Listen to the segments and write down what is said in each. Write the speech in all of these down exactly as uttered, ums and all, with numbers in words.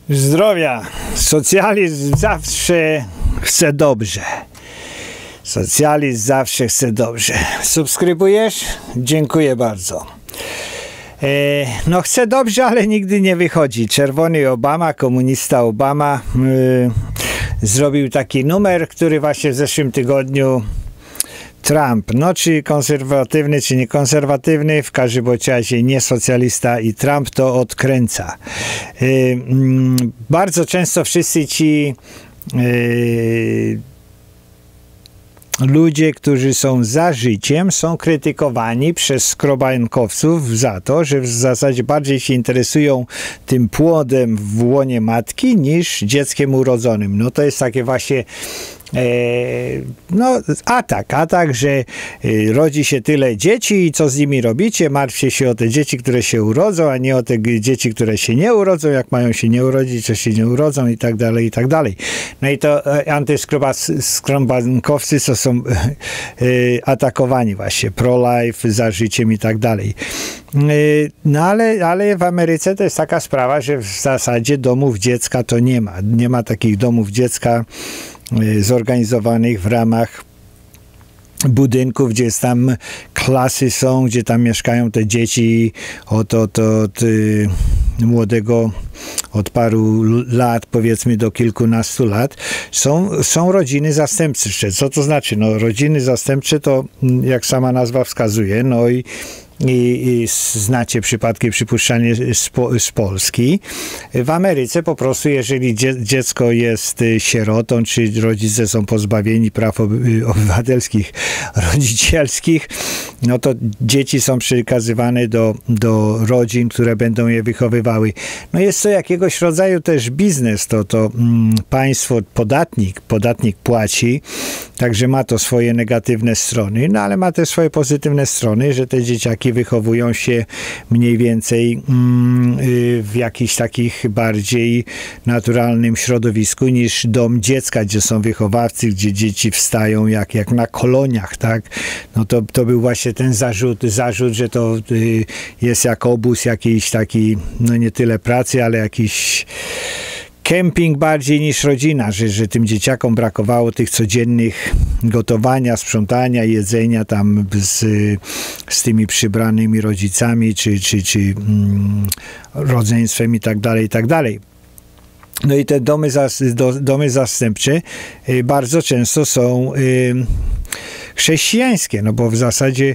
Zdrowia. Socjalizm zawsze chce dobrze. Socjalizm zawsze chce dobrze. Subskrybujesz? Dziękuję bardzo. E, no chce dobrze, ale nigdy nie wychodzi. Czerwony Obama, komunista Obama e, zrobił taki numer, który właśnie w zeszłym tygodniu Trump, no czy konserwatywny, czy niekonserwatywny, w każdym razie nie socjalista, i Trump to odkręca. Yy, yy, bardzo często wszyscy ci yy, ludzie, którzy są za życiem, są krytykowani przez skrobankowców za to, że w zasadzie bardziej się interesują tym płodem w łonie matki niż dzieckiem urodzonym. No to jest takie właśnie E, no, atak, atak, że e, rodzi się tyle dzieci i co z nimi robicie? Martwcie się o te dzieci, które się urodzą, a nie o te dzieci, które się nie urodzą, jak mają się nie urodzić, czy się nie urodzą i tak dalej, i tak dalej. No i to e, antyskrobankowcy, co są e, atakowani właśnie, pro-life, za życiem i tak dalej. No ale, ale w Ameryce to jest taka sprawa, że w zasadzie domów dziecka to nie ma. Nie ma takich domów dziecka zorganizowanych w ramach budynków, gdzie tam klasy są, gdzie tam mieszkają te dzieci od, od, od y, młodego, od paru lat, powiedzmy do kilkunastu lat. Są, są rodziny zastępcze. Co to znaczy? No, rodziny zastępcze to, jak sama nazwa wskazuje, no i I, i znacie przypadki, przypuszczanie z, z Polski. W Ameryce po prostu, jeżeli dzie, dziecko jest sierotą, czy rodzice są pozbawieni praw obywatelskich, rodzicielskich, no to dzieci są przekazywane do, do rodzin, które będą je wychowywały. No jest to jakiegoś rodzaju też biznes, to, to mm, państwo, podatnik, podatnik płaci, także ma to swoje negatywne strony, no ale ma też swoje pozytywne strony, że te dzieciaki wychowują się mniej więcej mm, w jakichś takich bardziej naturalnym środowisku niż dom dziecka, gdzie są wychowawcy, gdzie dzieci wstają jak, jak na koloniach, tak? No to, to był właśnie ten zarzut, zarzut, że to y, jest jak obóz jakiś taki, no nie tyle pracy, ale jakiś kemping bardziej niż rodzina, że, że tym dzieciakom brakowało tych codziennych gotowania, sprzątania, jedzenia tam z, z tymi przybranymi rodzicami, czy, czy, czy mm, rodzeństwem i tak dalej, i tak dalej. No i te domy, zas, do, domy zastępcze y, bardzo często są y, chrześcijańskie, no bo w zasadzie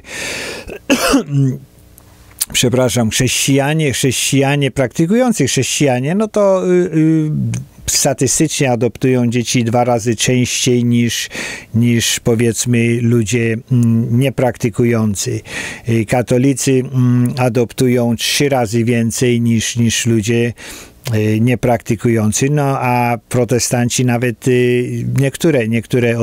przepraszam, chrześcijanie, chrześcijanie, praktykujący chrześcijanie, no to y, y, statystycznie adoptują dzieci dwa razy częściej niż, niż powiedzmy ludzie mm, niepraktykujący. Y, katolicy mm, adoptują trzy razy więcej niż, niż ludzie niepraktykujący, no a protestanci nawet niektóre, niektóre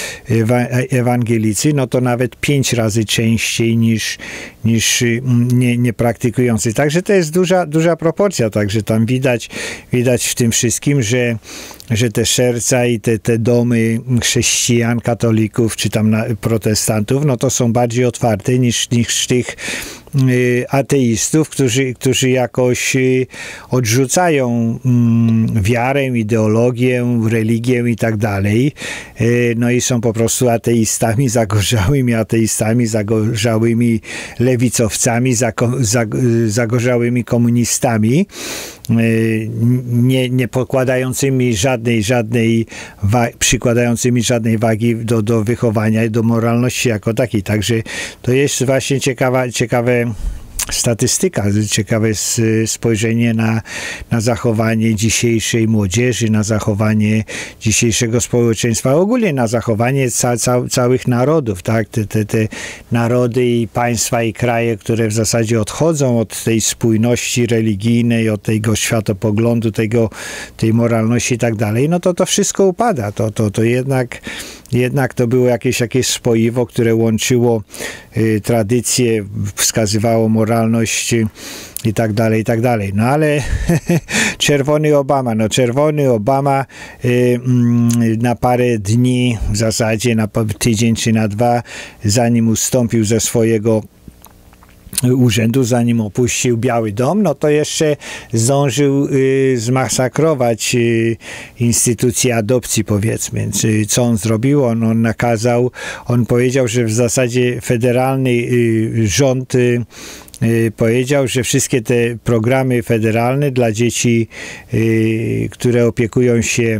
ewangelicy, no to nawet pięć razy częściej niż, niż nie, niepraktykujący. Także to jest duża, duża proporcja, także tam widać, widać w tym wszystkim, że że te serca i te, te domy chrześcijan, katolików, czy tam protestantów, no to są bardziej otwarte niż, niż tych y, ateistów, którzy, którzy jakoś y, odrzucają y, wiarę, ideologię, religię i tak dalej. Y, no i są po prostu ateistami, zagorzałymi ateistami, zagorzałymi lewicowcami, zako, zag, zagorzałymi komunistami, y, nie, nie pokładającymi żadnej, żadnej wa- przykładającymi żadnej wagi do, do wychowania i do moralności jako takiej. Także to jest właśnie ciekawa, ciekawe statystyka, ciekawe spojrzenie na, na zachowanie dzisiejszej młodzieży, na zachowanie dzisiejszego społeczeństwa, ogólnie na zachowanie ca, ca, całych narodów, tak? Te, te, te narody i państwa i kraje, które w zasadzie odchodzą od tej spójności religijnej, od tego światopoglądu, tego, tej moralności i tak dalej, no to to wszystko upada. To, to, to jednak Jednak to było jakieś, jakieś spoiwo, które łączyło y, tradycje, wskazywało moralność y, i tak dalej, i tak dalej. No ale czerwony Obama, no czerwony Obama y, y, na parę dni, w zasadzie na tydzień czy na dwa, zanim ustąpił ze swojego urzędu, zanim opuścił Biały Dom, no to jeszcze zdążył y, zmasakrować y, instytucję adopcji, powiedzmy. Co on zrobił? On, on nakazał, on powiedział, że w zasadzie federalny y, rząd y, y, powiedział, że wszystkie te programy federalne dla dzieci, y, które opiekują się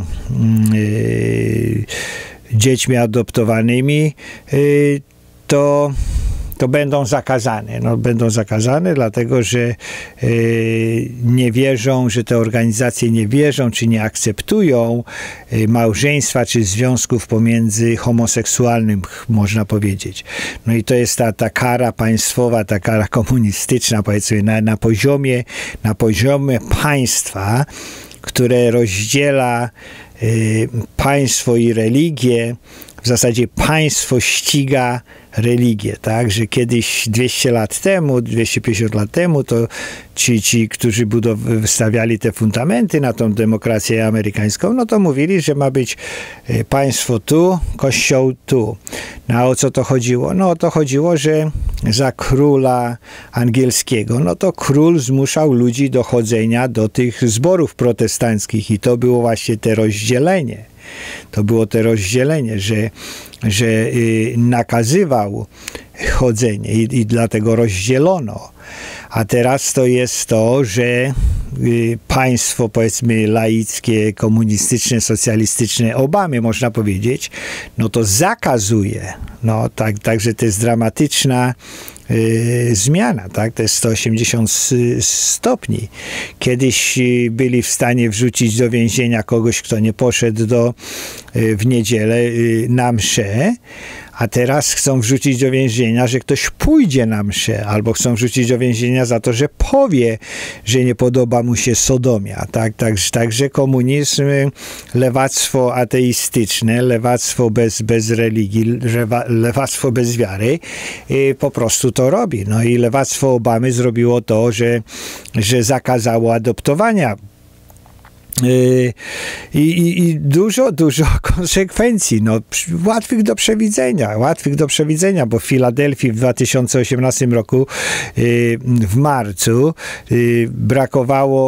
y, dziećmi adoptowanymi, y, to to będą zakazane. No, będą zakazane, dlatego że y, nie wierzą, że te organizacje nie wierzą, czy nie akceptują y, małżeństwa, czy związków pomiędzy homoseksualnym, można powiedzieć. No i to jest ta, ta kara państwowa, ta kara komunistyczna, powiedzmy, na, na poziomie, na poziomie państwa, które rozdziela y, państwo i religię. W zasadzie państwo ściga religię, tak, że kiedyś dwieście lat temu, dwieście pięćdziesiąt lat temu, to ci, ci którzy budow- stawiali te fundamenty na tą demokrację amerykańską, no to mówili, że ma być państwo tu, kościół tu. No a o co to chodziło? No o to chodziło, że za króla angielskiego, no to król zmuszał ludzi do chodzenia do tych zborów protestanckich i to było właśnie te rozdzielenie. To było to rozdzielenie, że, że y, nakazywał chodzenie i, i dlatego rozdzielono. A teraz to jest to, że y, państwo, powiedzmy, laickie, komunistyczne, socjalistyczne, Obamy, można powiedzieć, no to zakazuje. No, tak, także to jest dramatyczna y, zmiana, tak? To jest sto osiemdziesiąt stopni. Kiedyś y, byli w stanie wrzucić do więzienia kogoś, kto nie poszedł do, y, w niedzielę y, na mszę, a teraz chcą wrzucić do więzienia, że ktoś pójdzie na mszę, albo chcą wrzucić do więzienia za to, że powie, że nie podoba mu się sodomia. Tak? Także, także komunizm, lewactwo ateistyczne, lewactwo bez, bez religii, lewactwo bez wiary po prostu to robi. No i lewactwo Obamy zrobiło to, że, że zakazało adoptowania. I, i, i dużo, dużo konsekwencji, no, łatwych do przewidzenia, łatwych do przewidzenia, bo w Filadelfii w dwa tysiące osiemnastym roku w marcu brakowało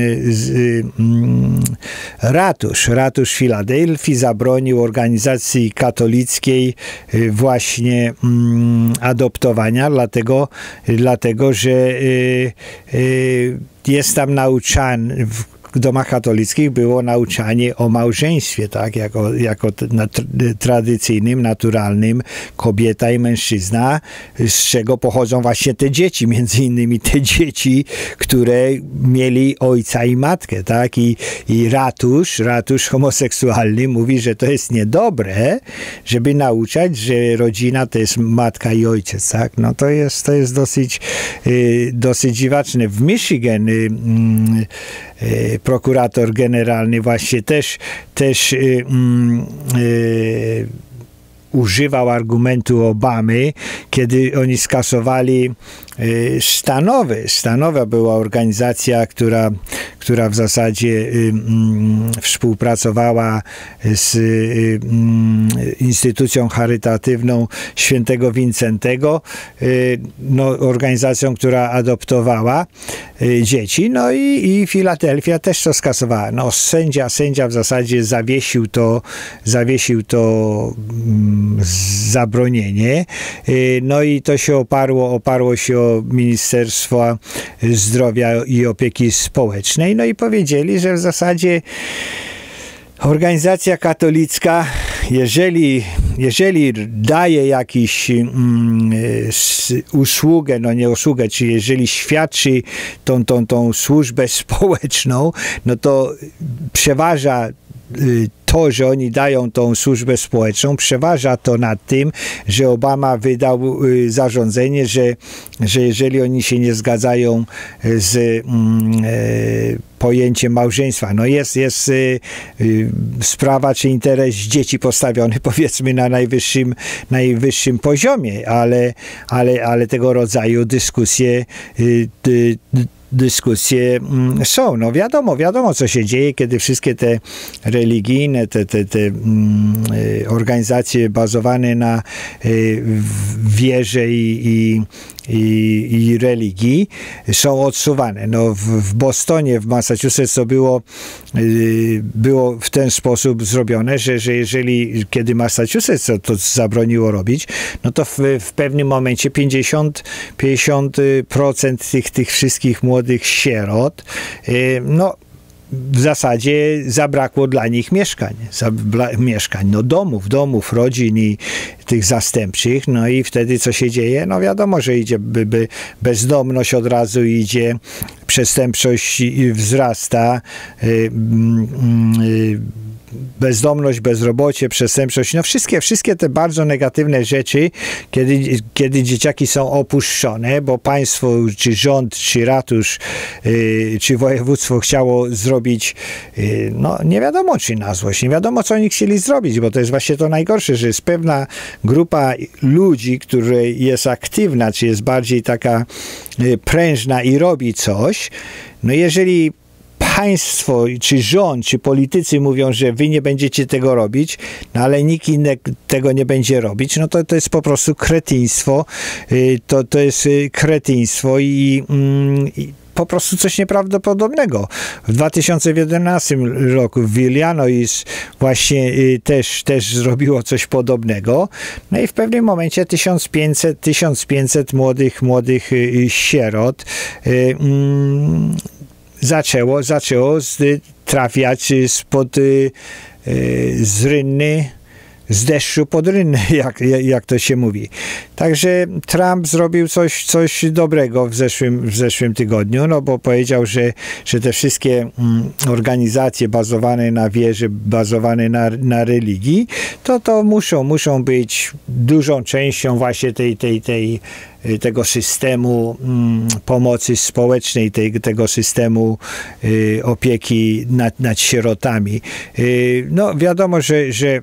ratusz. Ratusz Filadelfii zabronił organizacji katolickiej właśnie adoptowania, dlatego, dlatego że jest tam nauczany w w domach katolickich było nauczanie o małżeństwie, tak, jako, jako tradycyjnym, naturalnym, kobieta i mężczyzna, z czego pochodzą właśnie te dzieci, między innymi te dzieci, które mieli ojca i matkę, tak, i, i ratusz, ratusz homoseksualny mówi, że to jest niedobre, żeby nauczać, że rodzina to jest matka i ojciec, tak, no to jest, to jest dosyć, y, dosyć dziwaczne. W Michigan y, y, prokurator generalny właśnie też, też y, y, używał argumentu Obamy, kiedy oni skasowali y, stanowy. Stanowa była organizacja, która, która w zasadzie y, y, współpracowała z y, y, instytucją charytatywną Świętego Wincentego, y, no, organizacją, która adoptowała y, dzieci, no i, i Filadelfia też to skasowała. No, sędzia, sędzia w zasadzie zawiesił to, zawiesił to mm, zabronienie. No i to się oparło, oparło się o Ministerstwo Zdrowia i Opieki Społecznej. No i powiedzieli, że w zasadzie organizacja katolicka, jeżeli, jeżeli daje jakiś mm, usługę, no nie usługę, czy jeżeli świadczy tą, tą, tą służbę społeczną, no to przeważa to, że oni dają tą służbę społeczną, przeważa to nad tym, że Obama wydał zarządzenie, że, że jeżeli oni się nie zgadzają z mm, e, pojęciem małżeństwa, no jest, jest y, y, sprawa czy interes dzieci postawiony, powiedzmy, na najwyższym, najwyższym poziomie, ale, ale, ale tego rodzaju dyskusje y, y, dyskusje są. No wiadomo, wiadomo, co się dzieje, kiedy wszystkie te religijne, te, te, te organizacje bazowane na wierze i, i, i, i religii są odsuwane. No, w, w Bostonie, w Massachusetts to było, yy, było w ten sposób zrobione, że, że jeżeli, kiedy Massachusetts to, to zabroniło robić, no to w, w pewnym momencie pięćdziesiąt procent tych, tych wszystkich młodych sierot, yy, no w zasadzie zabrakło dla nich mieszkań, Zabla, mieszkań, no domów, domów, rodzin i tych zastępczych, no i wtedy co się dzieje? No wiadomo, że idzie by, by bezdomność od razu idzie, przestępczość wzrasta, yy, yy, bezdomność, bezrobocie, przestępczość, no wszystkie, wszystkie te bardzo negatywne rzeczy, kiedy, kiedy dzieciaki są opuszczone, bo państwo, czy rząd, czy ratusz, yy, czy województwo chciało zrobić, yy, no nie wiadomo czy na złość, nie wiadomo co oni chcieli zrobić, bo to jest właśnie to najgorsze, że jest pewna grupa ludzi, która jest aktywna, czy jest bardziej taka yy, prężna i robi coś, no jeżeli państwo, czy rząd, czy politycy mówią, że wy nie będziecie tego robić, no ale nikt inny tego nie będzie robić, no to, to jest po prostu kretyństwo, to, to jest kretyństwo i, i po prostu coś nieprawdopodobnego. W dwa tysiące jedenastym roku w Illinois właśnie też, też zrobiło coś podobnego. No i w pewnym momencie tysiąc pięćset młodych, młodych sierot mm, zaczęło, zaczęło z, trafiać spod y, y, z rynny, z deszczu pod rynny, jak, jak to się mówi. Także Trump zrobił coś, coś dobrego w zeszłym, w zeszłym tygodniu, no bo powiedział, że, że te wszystkie mm, organizacje bazowane na wierze, bazowane na, na religii, to, to muszą, muszą być dużą częścią właśnie tej, tej, tej tego systemu mm, pomocy społecznej, tej, tego systemu y, opieki nad, nad sierotami. Y, no wiadomo, że, że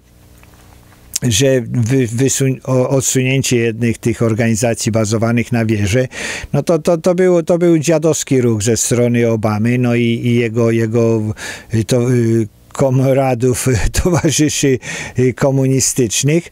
że wy, wysun- odsunięcie jednych tych organizacji bazowanych na wierze, no to, to, to, było, to był dziadowski ruch ze strony Obamy, no i, i jego, jego to, y, komoradów, towarzyszy komunistycznych.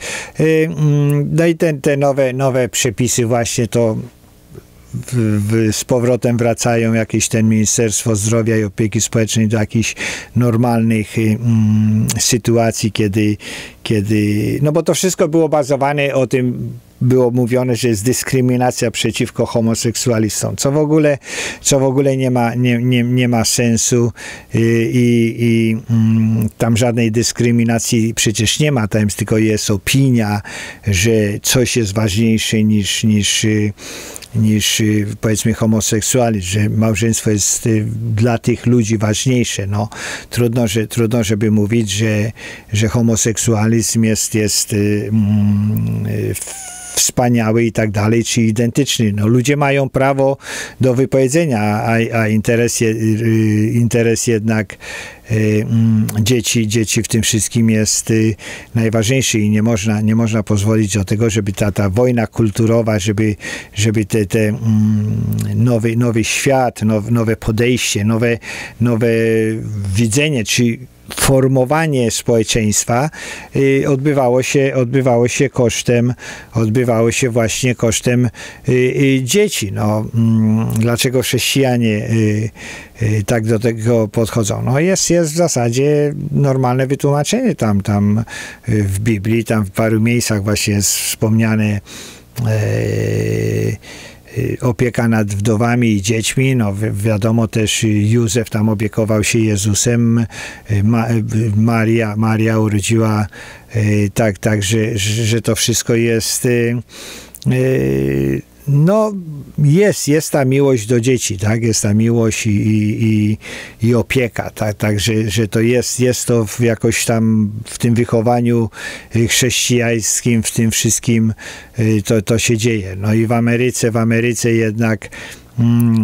No i te, te nowe, nowe przepisy właśnie to w, w, z powrotem wracają jakieś ten Ministerstwo Zdrowia i Opieki Społecznej do jakichś normalnych mm, sytuacji, kiedy, kiedy, no bo to wszystko było bazowane o tym, było mówione, że jest dyskryminacja przeciwko homoseksualistom, co w ogóle, co w ogóle nie ma, nie, nie, nie ma sensu i, i, i mm, tam żadnej dyskryminacji przecież nie ma, tam tylko jest opinia, że coś jest ważniejsze niż, niż niż powiedzmy homoseksualizm, że małżeństwo jest dla tych ludzi ważniejsze. No, trudno, że, trudno żeby mówić, że, że homoseksualizm jest, jest mm, wspaniały i tak dalej, czy identyczny. No, ludzie mają prawo do wypowiedzenia, a, a interes, je, interes jednak y, dzieci, dzieci w tym wszystkim jest y, najważniejszy i nie można, nie można pozwolić do tego, żeby ta, ta wojna kulturowa, żeby, żeby te, te mm, nowy, nowy świat, now, nowe podejście, nowe, nowe widzenie, czy formowanie społeczeństwa y, odbywało się, odbywało się kosztem, odbywało się właśnie kosztem y, y, dzieci. No, mm, dlaczego chrześcijanie y, y, tak do tego podchodzą? No jest, jest w zasadzie normalne wytłumaczenie tam, tam y, w Biblii, tam w paru miejscach właśnie jest wspomniane y, opieka nad wdowami i dziećmi, no wi wiadomo też Józef tam opiekował się Jezusem, Ma Maria, Maria urodziła tak, tak, że, że to wszystko jest no jest, jest ta miłość do dzieci, tak, jest ta miłość i, i, i opieka, tak, tak że, że to jest, jest to w jakoś tam w tym wychowaniu chrześcijańskim, w tym wszystkim to, to się dzieje. No i w Ameryce, w Ameryce jednak mm,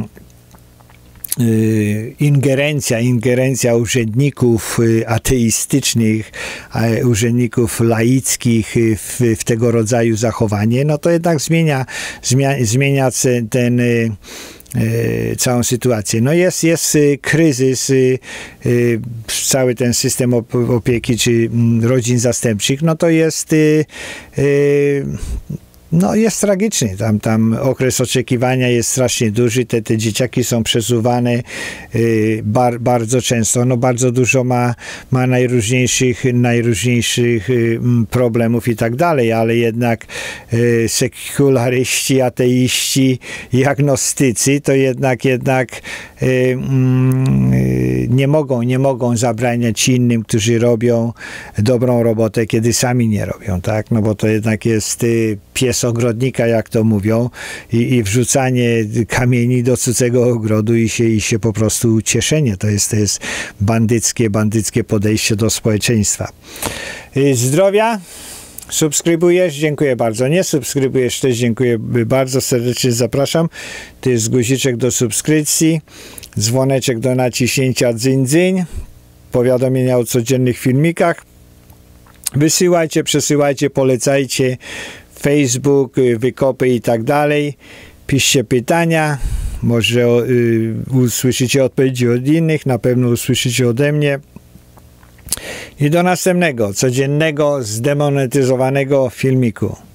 ingerencja, ingerencja urzędników ateistycznych, urzędników laickich w, w tego rodzaju zachowanie, no to jednak zmienia, zmienia, zmienia ten całą sytuację. No jest, jest kryzys, cały ten system opieki czy rodzin zastępczych, no to jest no jest tragiczny. Tam, tam okres oczekiwania jest strasznie duży. Te, te dzieciaki są przesuwane y, bar, bardzo często. No bardzo dużo ma, ma najróżniejszych, najróżniejszych y, problemów i tak dalej, ale jednak y, sekularyści, ateiści i agnostycy to jednak, jednak y, y, nie mogą, nie mogą zabraniać innym, którzy robią dobrą robotę, kiedy sami nie robią, tak? No bo to jednak jest y, pies ogrodnika, jak to mówią, i, i wrzucanie kamieni do cudzego ogrodu i się, i się po prostu cieszenie. To jest, to jest bandyckie, bandyckie podejście do społeczeństwa. Zdrowia. Subskrybujesz? Dziękuję bardzo. Nie subskrybujesz też? Dziękuję bardzo serdecznie. Zapraszam. To jest guziczek do subskrypcji, dzwoneczek do naciśnięcia, dzyń, dzyń, powiadomienia o codziennych filmikach. Wysyłajcie, przesyłajcie, polecajcie. Facebook, wykopy i tak dalej. Piszcie pytania. Może y, usłyszycie odpowiedzi od innych. Na pewno usłyszycie ode mnie. I do następnego, codziennego, zdemonetyzowanego filmiku.